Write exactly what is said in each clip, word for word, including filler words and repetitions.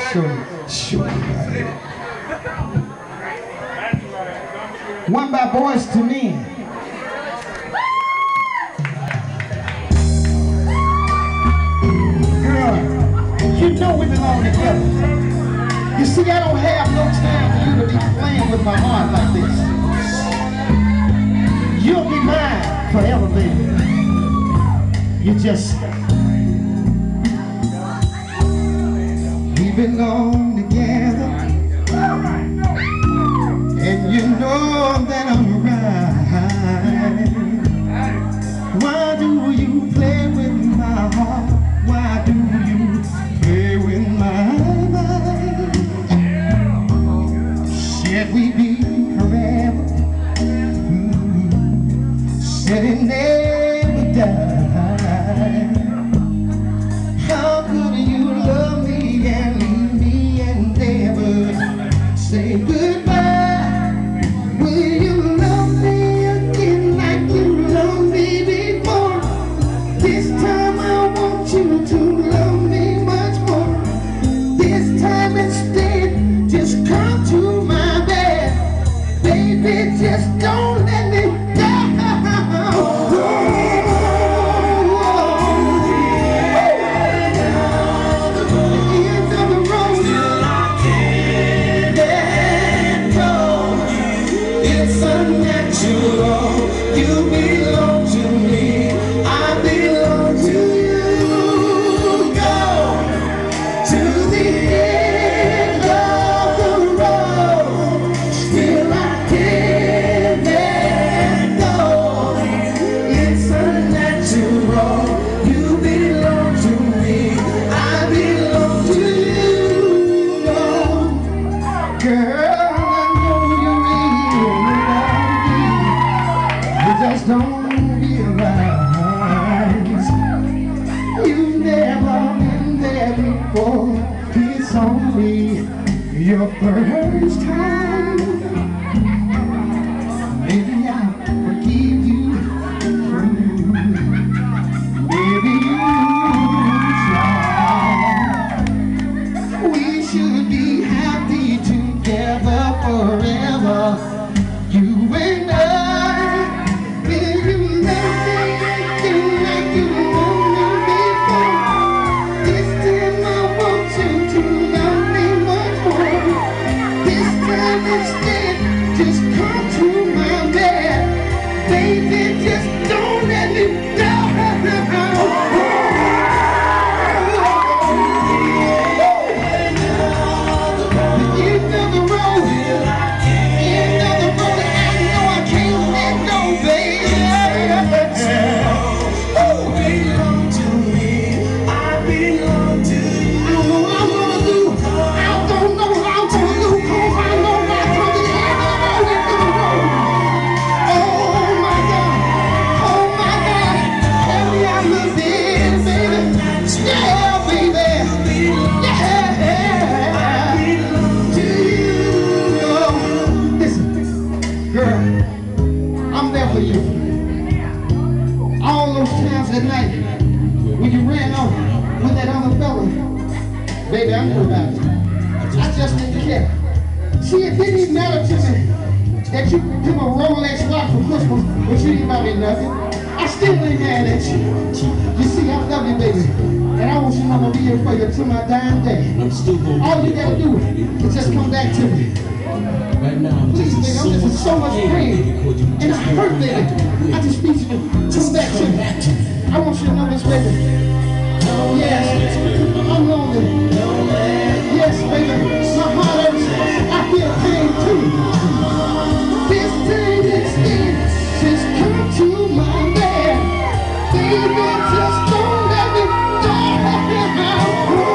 Show, show me. One by Boyz To Men. Girl, you know we belong together. You see, I don't have no time for you to be playing with my heart like this. You'll be mine forever, baby. You just... We belong together, and you know that I'm right. Why do you play with my heart? Why do you play with my mind? Should we be forever? Mm-hmm. Said it never died. How could you love me and leave me and never say goodbye? Will you love me again like you loved me before? This time I want you to love me much more. This time instead, just come to my bed. Baby, just don't let me down. You belong to me, I belong to you. Go to the end of the road, still I can't let go. It's unnatural. You belong to me, I belong to you. No, girl. Just don't realize you've never been there before. It's only your first time. Maybe I'll forgive you. Maybe you try. We should be happy together forever. You and I. Just come to my bed, baby, just don't let me down. The end of the road, end of the road, I know I can't let go, baby. Oh, belong to me, I belong to you. I don't know what I'm gonna do, I don't know what I'm gonna do, 'cause I know my at night when you ran off with that other fella. Baby, I knew about it. I just didn't care. See, it didn't even matter to me that you took a Rolex watch for Christmas, but you didn't buy me nothing. I still ain't mad at you. You see, I love you, baby. And I want you to know I'm gonna be here for you till my dying day. All you gotta do is just come back to me. Right now, please, baby, I'm just in so much pain. And I hurt, baby. I just need you to come back to me. I want you to know this, baby. Yes, I'm lonely. Yes, baby, my heart hurts. I feel pain too. This thing is in. Just come to my bed. Baby, just don't let me down.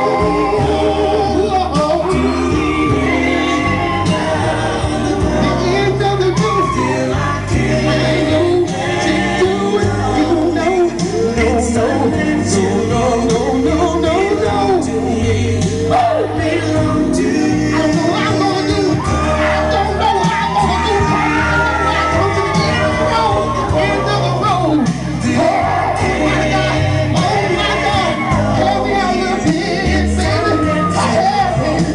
The end of the road. I know to do it. You know. No, no, no, no, no, no, no. Oh, belong to you. I don't know what I'm gonna do. I don't know what I'm gonna do. I come to the end of the road. End of the road. Oh my God. Oh my God. Help me out a little bit, baby. Help me.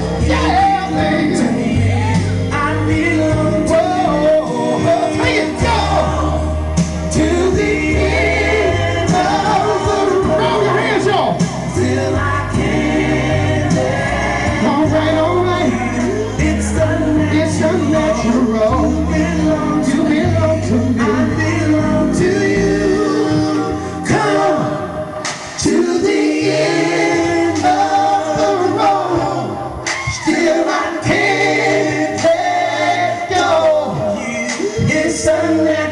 sunlight.